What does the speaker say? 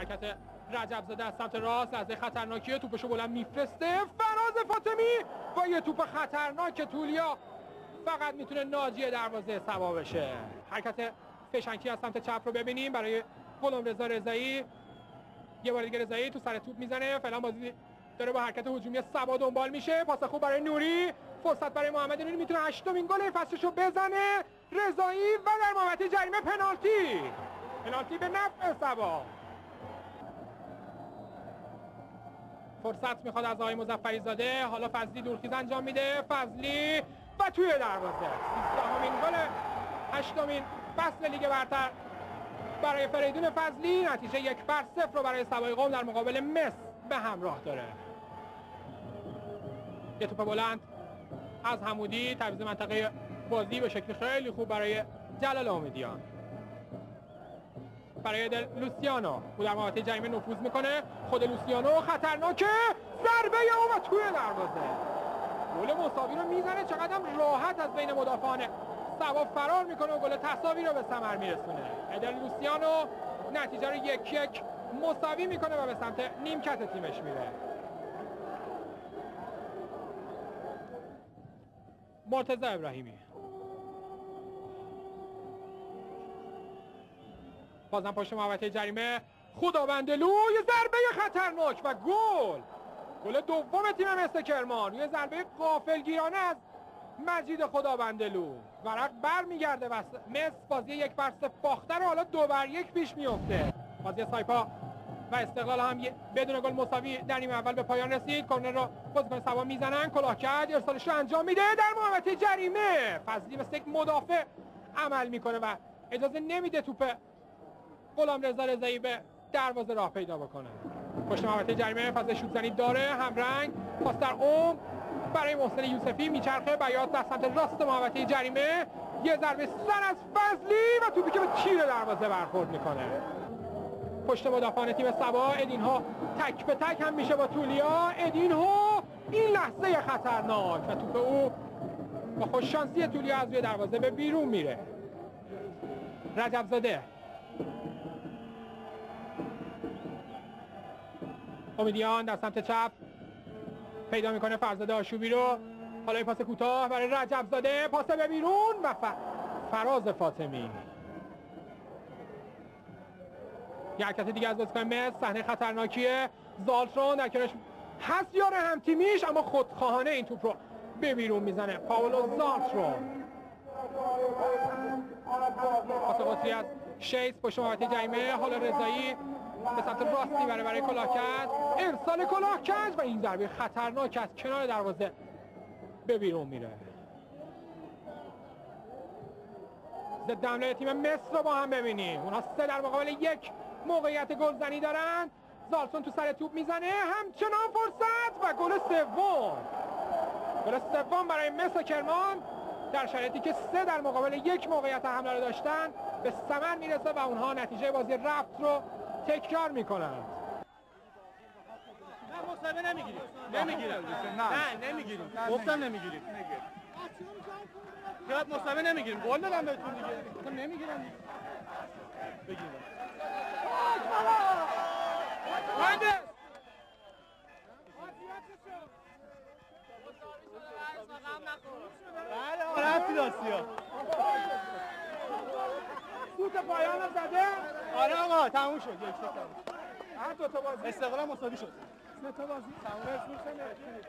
حرکت رجب زاده از سمت راست لحظه خطرناکیه، توپشو بلند میفرسته. فراز فاطمی با یه توپ خطرناک تولیا فقط میتونه ناجی دروازه سوا بشه. حرکت فشنکی از سمت چپ رو ببینیم برای غلامرضا رضایی. یه بار دیگه رضایی تو سر توپ میزنه. فعلا بازی داره با حرکت هجومی سبا دنبال میشه. پاس خوب برای نوری، فرصت برای محمد نوری، میتونه هشتمین گل فصلشو بزنه. رضایی و در محوطه جریمه پنالتی به نفع سبا. فرصت میخواد از آقای مظفری زاده. حالا فضلی دورخیز انجام میده. فضلی و توی دروازه. 13مین گل 8مین فصل لیگ برتر برای فریدون فضلی. نتیجه 1-0 رو برای سوای قم در مقابل مس به همراه داره. یه توپ بلند از حمودی، تعویض منطقه بازی به شکل خیلی خوب برای جلال امیدیان. برای لوسیانو او در محوطه جریمه نفوذ میکنه. خود لوسیانو خطرناکه، ضربه او و توی دروازه. گل مساوی رو میزنه. چقدر راحت از بین مدافعان سبا فرار میکنه و گل تساوی رو به ثمر میرسونه. ادل لوسیانو نتیجه رو 1-1 مساوی میکنه و به سمت نیمکت تیمش میره. مرتضی ابراهیمی بازم پشت محوطه جریمه. خداوندلو یه ضربه خطرناک و گل دوم تیم مس کرمان. یه ضربه غافلگیرانه از مجید خداوندلو. ورق برمیگرده و مس بازی 1-0 باخته رو حالا 2-1 پیش میفته. بازی سایپا و استقلال هم بدون گل مساوی در نیمه اول به پایان رسید. کرنر رو بازیکن سبا میزنن. کلاهکرد ارسالش رو انجام میده در محوطه جریمه. فضلی مثل یک مدافع عمل میکنه و اجازه نمیده توپ غلامرضا رضایی به دروازه راه پیدا بکنه. پشت محوطه جریمه فضل شوت زنی داره. همرنگ پاس در عمق برای محسن یوسفی. میچرخه بیاد در سمت راست محوطه جریمه. یه ضربه سر از فضلی و توپی که به تیر دروازه برخورد میکنه. پشت مدافعان تیم سبا ادینها تک به تک هم میشه با تولیا. ادینها این لحظه خطرناک و توپ او با خوششانسی تولیا از روی دروازه به بیرون میره. رجب زاده، امیدیان در سمت چپ پیدا میکنه فرزاده آشوبی رو. حالا این پاس کوتاه برای رجب زاده، پاس به بیرون و فراز فاطمی. یه حرکت دیگه از بازیکن مس. صحنه خطرناکیه. زالترون در کنارش هست یار هم تیمیش، اما خودخواهانه این توپ رو به بیرون میزنه. پاولو زالترون. پاس قطری از شیس پشت محوطه جریمه. حالا رضایی به سمت راستی برای کلاهکرد. ارسال کلاهکرد و این ضربه خطرناک از کنار دروازه به بیرون میره. ضد حمله تیم مصر رو با هم ببینیم. اونها 3 در مقابل 1 موقعیت گلزنی دارن. زالتون تو سر توپ میزنه. همچنان فرصت و گل سوم برای مس کرمان در شرایطی که 3 در مقابل 1 موقعیت حمله رو داشتن به ثمر میرسه و اونها نتیجه بازی رفت رو تکرار میکنند. نه مصاحبه نمیگیریم. نمیگیریم. گفتم نمیگیریم. یاد مصاحبه نمیگیریم. گل دادم بهتون دیگه. گفتم نمیگیرم. بگیریم. مهندس. بله رفتی دستیا. سوت پایان رو زده. آره آقا تموم شد. 1-0 2 تا بازی استقلال مساوی شد. 3 تا بازی تموم شد.